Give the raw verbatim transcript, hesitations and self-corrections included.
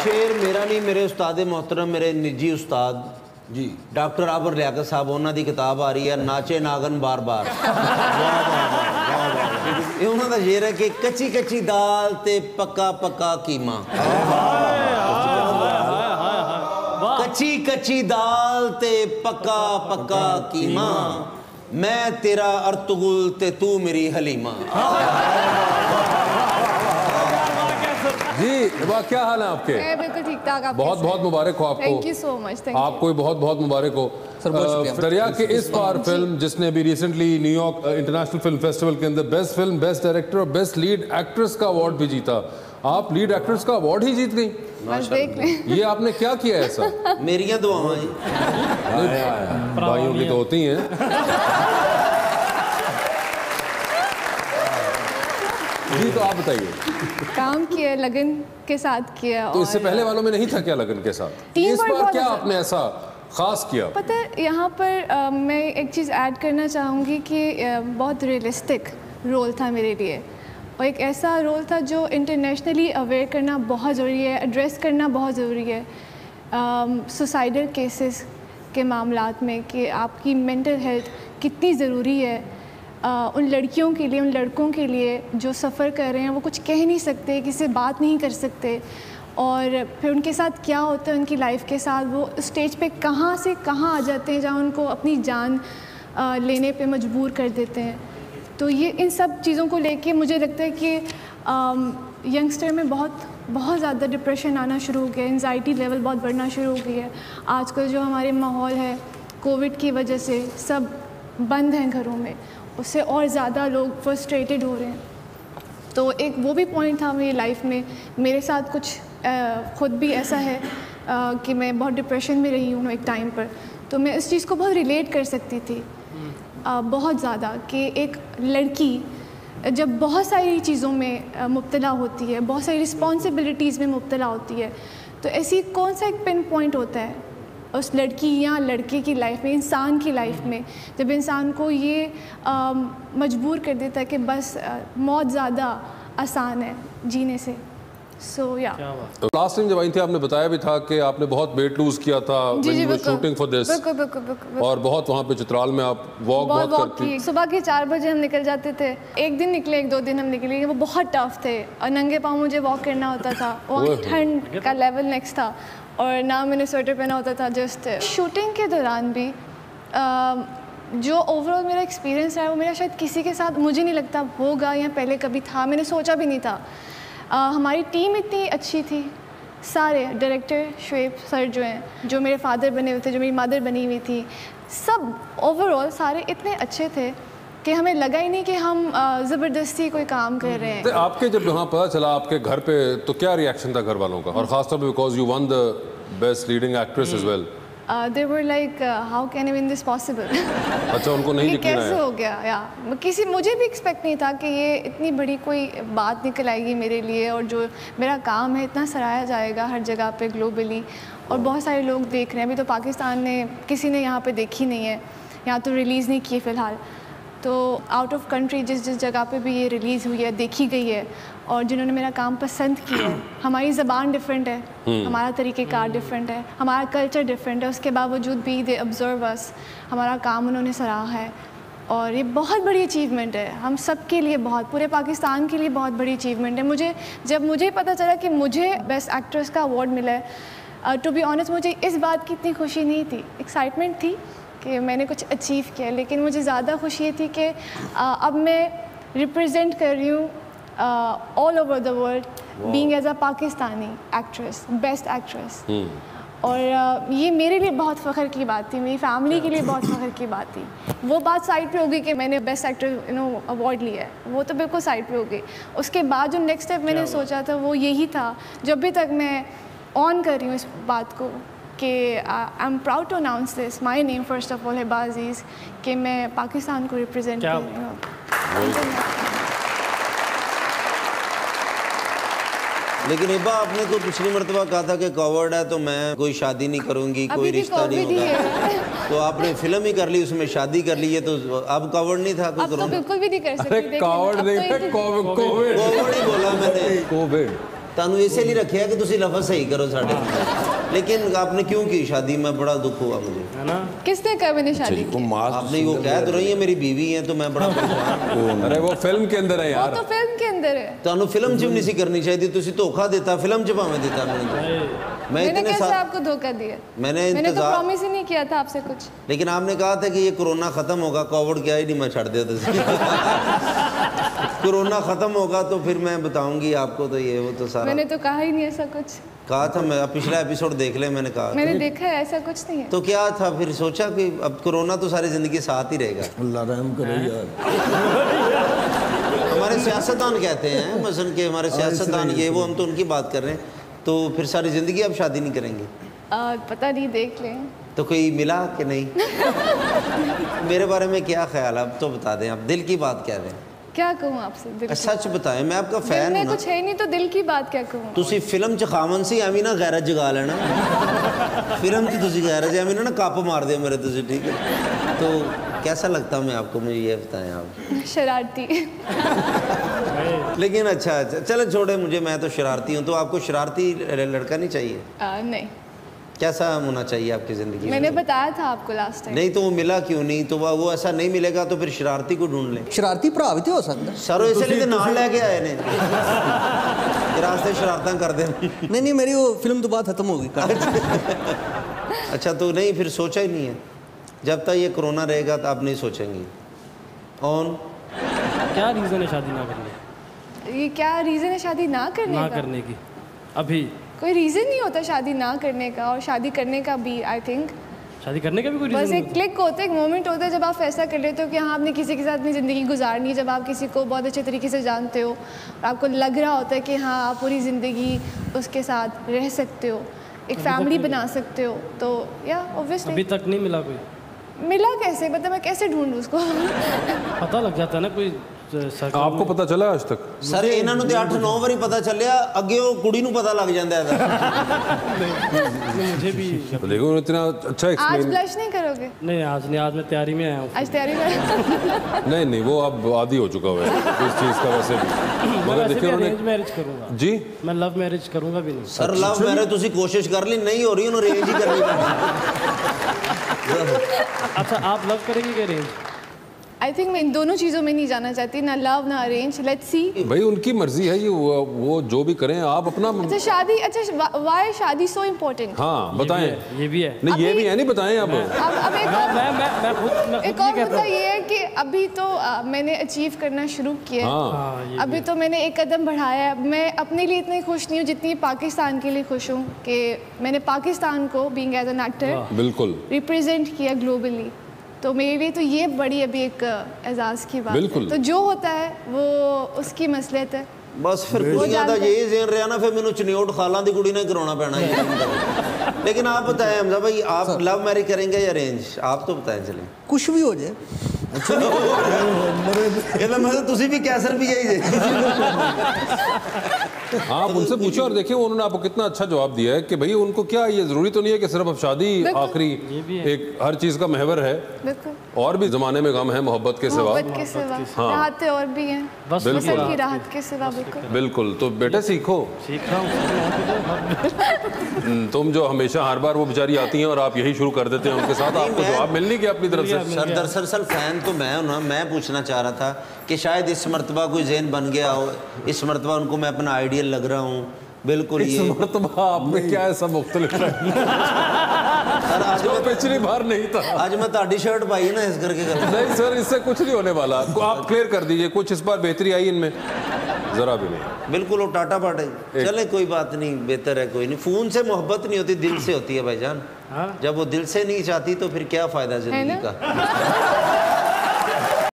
शेर मेरा नहीं, मेरे उस्ताद मोहतरम, मेरे निजी उस्ताद जी डॉक्टर आबर लियाकत साहब, उन्होंने की किताब आ रही है नाचे नागन बार बार। ये उन्होंने का शेर है कि कच्ची कच्ची दाल ते पक्का पक्का कीमा। कच्ची कच्ची दाल ते पक्का पक्का कीमा, मैं तेरा अर्तुगुल ते तू मेरी हलीमा। जी क्या हाल है आपके? बिल्कुल ठीक ठाक। आप बहुत बहुत मुबारक हो आपको। Thank you so much. Thank you आपको बहुत बहुत मुबारक हो सर। दरिया के इस पार फिल्म जिसने भी recently New York international film festival के अंदर बेस्ट फिल्म, बेस्ट डायरेक्टर और बेस्ट लीड एक्ट्रेस का अवार्ड भी जीता। आप लीड एक्ट्रेस का अवार्ड ही जीत गई। बस देख लें। ये आपने क्या किया ऐसा? मेरियां दुआएं जी। भाइयों की तो होती हैं। जी तो आप बताइए। काम किया, लगन के साथ किया। तो इससे पहले वालों में नहीं था क्या लगन के साथ? इस बार क्या आपने ऐसा खास किया? पता है यहाँ पर आ, मैं एक चीज़ ऐड करना चाहूँगी कि आ, बहुत रियलिस्टिक रोल था मेरे लिए, और एक ऐसा रोल था जो इंटरनेशनली अवेयर करना बहुत ज़रूरी है, एड्रेस करना बहुत ज़रूरी है सुसाइडल केसेस के मामलात में, कि आपकी मेंटल हेल्थ कितनी ज़रूरी है। Uh, उन लड़कियों के लिए, उन लड़कों के लिए जो सफ़र कर रहे हैं, वो कुछ कह नहीं सकते, किसी से बात नहीं कर सकते, और फिर उनके साथ क्या होता है उनकी लाइफ के साथ, वो स्टेज पे कहाँ से कहाँ आ जाते हैं जहाँ उनको अपनी जान uh, लेने पे मजबूर कर देते हैं। तो ये इन सब चीज़ों को लेके मुझे लगता है कि यंगस्टर um, में बहुत बहुत ज़्यादा डिप्रेशन आना शुरू हो गया, एंजाइटी लेवल बहुत बढ़ना शुरू हो गई है। आजकल जो हमारे माहौल है, कोविड की वजह से सब बंद हैं घरों में, उससे और ज़्यादा लोग फ्रस्ट्रेटेड हो रहे हैं। तो एक वो भी पॉइंट था मेरी लाइफ में। मेरे साथ कुछ ख़ुद भी ऐसा है आ, कि मैं बहुत डिप्रेशन में रही हूँ एक टाइम पर, तो मैं इस चीज़ को बहुत रिलेट कर सकती थी आ, बहुत ज़्यादा, कि एक लड़की जब बहुत सारी चीज़ों में मुब्तला होती है, बहुत सारी रिस्पॉन्सिबिलिटीज़ में मुब्तला होती है, तो ऐसी कौन सा एक पिन पॉइंट होता है उस लड़की या लड़के की लाइफ में, इंसान की लाइफ में, जब इंसान को ये आ, मजबूर कर देता है कि बस आ, मौत ज़्यादा आसान है जीने से। सो या लास्ट टाइम जब आई थी आपने बताया भी था कि आपने बहुत वेट लूज़ किया था शूटिंग फॉर दिस, और बहुत वहाँ पे चित्राल में आप वॉक बहुत, बहुत करती। सुबह के चार बजे हम निकल जाते थे, एक दिन निकले, एक दो दिन हम निकले, वो बहुत टफ थे, और नंगे पाँव मुझे वॉक करना होता था, वहाँ ठंड का लेवल नेक्स्ट था, और ना मैंने स्वेटर पहना होता था। जस्ट शूटिंग के दौरान भी आ, जो ओवरऑल मेरा एक्सपीरियंस रहा, वो मेरा शायद किसी के साथ मुझे नहीं लगता होगा, या पहले कभी था, मैंने सोचा भी नहीं था। आ, हमारी टीम इतनी अच्छी थी, सारे डायरेक्टर शुएब सर जो हैं, जो मेरे फादर बने हुए थे, जो मेरी मदर बनी हुई थी, सब ओवरऑल सारे इतने अच्छे थे कि हमें लगा ही नहीं कि हम ज़बरदस्ती कोई काम कर रहे हैं। तो आपके जब यहाँ पता चला आपके घर पे, तो क्या रिएक्शन था घर वालों का, और खासतौर पे because you won the best leading actress as well? They were like how can win this possible. अच्छा, उनको नहीं यकीन आया कैसे हो गया? या किसी मुझे भी एक्सपेक्ट नहीं था कि ये इतनी बड़ी कोई बात निकल आएगी मेरे लिए, और जो मेरा काम है इतना सराहा जाएगा हर जगह पे ग्लोबली, और बहुत सारे लोग देख रहे हैं। अभी तो पाकिस्तान ने किसी ने यहाँ पे देखी नहीं है, यहाँ तो रिलीज़ नहीं की फ़िलहाल, तो आउट ऑफ कंट्री जिस जिस जगह पे भी ये रिलीज़ हुई है, देखी गई है, और जिन्होंने मेरा काम पसंद किया है। हमारी ज़बान डिफरेंट है, हमारा तरीक़ेकार डिफरेंट है, हमारा कल्चर डिफरेंट है, उसके बावजूद भी दे ऑब्ज़र्व अस, हमारा काम उन्होंने सराहा है, और ये बहुत बड़ी अचीवमेंट है हम सब के लिए, बहुत पूरे पाकिस्तान के लिए बहुत बड़ी अचीवमेंट है। मुझे जब मुझे पता चला कि मुझे बेस्ट एक्ट्रेस का अवार्ड मिला है, टू बी ऑनेस्ट मुझे इस बात की इतनी खुशी नहीं थी। एक्साइटमेंट थी कि मैंने कुछ अचीव किया, लेकिन मुझे ज़्यादा खुशी ये थी कि अब मैं रिप्रेजेंट कर रही हूँ all over the world, being as a Pakistani actress, best actress. और uh, ये मेरे लिए बहुत फ़ख्र की बात थी, मेरी फैमिली के लिए बहुत फ़ख्र की बात थी। वो बात साइड पे हो गई कि मैंने best actor you know award लिया है, वो तो बिल्कुल साइड पे हो गई। उसके बाद जो नेक्स्ट स्टेप मैंने सोचा था वो यही था, जब भी तक मैं ऑन कर रही हूँ इस बात को कि I am proud to announce this my name first of all Hiba Aziz, कि मैं पाकिस्तान को रिप्रेजेंट कर रही हूँ। लेकिन हिबा, आपने तो पिछली मरतबा कहा था कि कवर्ड है तो मैं कोई शादी नहीं करूंगी, कोई रिश्ता नहीं होगा, तो आपने फिल्म ही कर ली, उसमें शादी कर ली है, तो अब कवर्ड नहीं था? अब तो बिल्कुल भी नहीं कर सकती। कवर्ड नहीं, कोविड कोविड ही बोला मैंने। कोविड ਤੁਹਾਨੂੰ ਇਸੇ ਲਈ ਰੱਖਿਆ ਕਿ ਤੁਸੀਂ ਲਫ਼ਜ਼ ਸਹੀ ਕਰੋ ਸਾਡੇ लेकिन आपने क्यों की शादी में बड़ा दुख हुआ मुझे है ना। किसने कहा मैंने शादी की? आपने वो कह तो रही है मेरी बीवी है तो मैं बड़ा परेशान। अरे वो फिल्म के अंदर है यार, वो तो फिल्म के अंदर है। ਤੁਹਾਨੂੰ ਫਿਲਮ 'ਚ ਵੀ ਨਹੀਂ ਸੀ ਕਰਨੀ ਚਾਹੀਦੀ, ਤੁਸੀਂ ਧੋਖਾ ਦਿੱਤਾ ਫਿਲਮ 'ਚ ਭਾਵੇਂ ਦਿੱਤਾ ਮੈਨੂੰ तो। मैं मैंने इतने कैसे साल आपको धोखा दिया? मैंने मैंने तो इंतजार प्रॉमिस ही नहीं किया था आपसे कुछ। लेकिन आपने कहा था कि ये कोरोना खत्म होगा, कोविड क्या ही नहीं मैं छड़ दिया कोरोना खत्म होगा तो फिर मैं बताऊंगी आपको, तो ये वो तो सारा मैंने तो कहा ही नहीं ऐसा कुछ। कहा था मैं, पिछला एपिसोड देख ले, मैंने कहा मैंने देखा है ऐसा कुछ नहीं है। तो क्या था फिर, सोचा कि अब कोरोना तो सारी जिंदगी साथ ही रहेगा। अल्लाह रहम करे यार। हमारे सियासतदान कहते हैं मसलन के हमारे सियासतदान ये वो, हम तो उनकी बात कर रहे हैं, तो फिर सारी ज़िंदगी आप शादी नहीं करेंगे? आ, पता नहीं, देख लें। तो कोई मिला कि नहीं? मेरे बारे में क्या ख्याल है अब तो बता दें, आप दिल की बात कह रहे हैं। क्या कहूँ आपसे? दिल की सच बताएं, मैं आपका दिल फैन में हूं ना। कुछ है नहीं तो दिल की बात क्या कहूँ? ਤੁਸੀਂ ਫਿਲਮ 'ਚ ਖਾਵਨ ਸੀ ਐਵੇਂ ਨਾ ਗੈਰਜ ਜਗਾ ਲੈਣਾ, ਫਿਲਮ 'ਚ ਤੁਸੀਂ ਗੈਰਜ ਐਵੇਂ ਨਾ ਕੱਪ ਮਾਰ ਦਿਓ ਮੇਰੇ ਤੁਸੀਂ, ठीक है? तो कैसा लगता मैं आपको, मुझे ये बताएं आप। शरारती। लेकिन अच्छा अच्छा चलो छोड़े मुझे, मैं तो शरारती हूँ, तो आपको शरारती लड़का नहीं चाहिए? आ, नहीं। कैसा होना चाहिए आपकी ज़िंदगी? मैंने बताया था आपको लास्ट टाइम। नहीं तो वो मिला क्यों नहीं? तो वो वो ऐसा नहीं मिलेगा तो फिर शरारती को ढूंढ लें। शरारती भरा भी तो हो सकता। सर इसलिए तो नाल लेके आए ने रास्ते शरारतां कर दे। नहीं नहीं, मेरी वो फिल्म तो बात खत्म होगी। अच्छा तो नहीं, फिर सोचा ही नहीं है? जब तक ये कोरोना रहेगा तो आप नहीं सोचेंगी? ऑन क्या रीज़न है शादी ना करने? ये क्या रीज़न है शादी ना करने ना का? करने की अभी कोई रीज़न नहीं होता शादी ना करने का, और शादी करने का भी आई थिंक शादी करने का भी कोई बस रीज़न एक क्लिक होता है, एक मोमेंट होता है जब आप फैसला कर लेते हो कि हाँ आपने किसी के साथ अपनी ज़िंदगी गुजारनी है, जब आप किसी को बहुत अच्छे तरीके से जानते हो और आपको लग रहा होता है कि हाँ आप पूरी ज़िंदगी उसके साथ रह सकते हो, एक फैमिली बना सकते हो, तो या ऑब्वियसली। अभी तक नहीं मिला कोई? मिला कैसे, मतलब मैं कैसे ढूंढूं उसको? पता लग जाता है ना कोई सर्कल आपको में। पता चला आज तक? सर ਇਹਨਾਂ ਨੂੰ ਤੇ ਅੱਠ ਨੌ ਵਾਰੀ ਪਤਾ ਚੱਲਿਆ, ਅੱਗੇ ਉਹ ਕੁੜੀ ਨੂੰ ਪਤਾ ਲੱਗ ਜਾਂਦਾ ਹੈ। मुझे भी तो देखो इतना अच्छा आज एक्सप्लेन। ब्लश नहीं करोगे? नहीं, आज नहीं, आज मैं तैयारी में आया हूँ। आज तैयारी कर। नहीं नहीं, वो अब आदी हो चुका हुआ है इस चीज़ का वैसे भी। मैं मगर वैसे भी देखिए अरेंज उन्होंने मैरिज करूँगा जी, मैं लव मैरिज करूँगा भी नहीं। ਸਰ ਲਵ ਮੈਰਿਜ ਤੁਸੀਂ ਕੋਸ਼ਿਸ਼ ਕਰ ਲਈ, ਨਹੀਂ ਹੋ ਰਹੀ ਉਹਨੂੰ ਰੇਂਜ ਹੀ ਕਰਨੀ ਪੈਣੀ। अच्छा आप लव करेंगे क्या अरेंज? आई थिंक मैं इन दोनों चीज़ों में नहीं जाना चाहती, ना लव ना अरेंज, लेट्स सी। भाई उनकी मर्जी है, ये वो, वो जो भी करें, आप अपना। अच्छा शादी, अच्छा वाई शादी सो इम्पोर्टेंट? हाँ बताएं। ये भी है। नहीं ये अभी- भी है, नहीं बताएं आप। अब अब एक मैं और मैं मैं मैं खुद मैं एक खुद और ये कहता मुद्दा हूँ। ये है कि अभी तो आ, मैंने अचीव करना शुरू किया है। हाँ हाँ, ये अभी तो मैंने एक कदम बढ़ाया है। मैं अपने लिए इतनी खुश नहीं हूँ जितनी पाकिस्तान के लिए खुश हूँ कि मैंने पाकिस्तान को बीइंग एज एन एक्टर बिल्कुल रिप्रेजेंट किया ग्लोबली, तो मेरे लिए तो ये बड़ी अभी एक एजाज़ की बात बिल्कुल। है। तो जो होता है वो उसकी मसलियत है। बस फिर कुड़ियां ਦਾ यही जेन रहा ना, फिर मैंने चनियोट खाला दी कुड़ी ने कराना पैना है। लेकिन आप बताएं हमजा भाई, आप लव मैरिज करेंगे या अरेंज? आप तो बताएं चलें। कुछ भी हो जाए। ਇਹਦਾ मतलब ਤੁਸੀਂ ਵੀ कैसर भी यही जे। आप उनसे पूछो और देखिए उन्होंने आपको कितना अच्छा जवाब दिया है कि भाई उनको क्या, ये ज़रूरी तो नहीं है कि सिर्फ अब शादी आखिरी एक हर चीज़ का महवर है, बिल्कुल और भी ज़माने में गम है मोहब्बत के सिवा। मोहब्बत के सिवा राहतें और भी हैं, बस वसल की राहत के सिवा। बिल्कुल बिल्कुल, तो बेटे सीखो। सीख रहा हूँ। तुम जो हमेशा हर बार वो बेचारी आती हैं और आप यही शुरू कर देते हैं उनके साथ, आपको जवाब मिल नहीं गया अपनी तरफ से। सर दरअसल फैन तो मैं हूं ना, मैं पूछना चाह रहा था कि शायद इस मर्तबा कोई जहन बन गया हो, इस मर्तबा उनको मैं अपना आइडियल लग रहा हूँ। बिल्कुल इस ये मर्तबा आप में क्या ऐसा मुख्तलिफ है सर आज जो पिछली बार नहीं था? आज मैं ताड़ी शर्ट पाई ना इस करके कर। नहीं सर, इससे कुछ नहीं होने वाला, आप क्लियर कर दीजिए। कुछ इस बार बेहतरी आई इनमें? जरा भी नहीं। बिल्कुल वो टाटा पाटा ही। चले कोई बात नहीं, बेहतर है, कोई नहीं। फोन से मोहब्बत नहीं होती, दिल से होती है भाईजान। हाँ? जब वो दिल से नहीं चाहती तो फिर क्या फायदा जिंदगी का।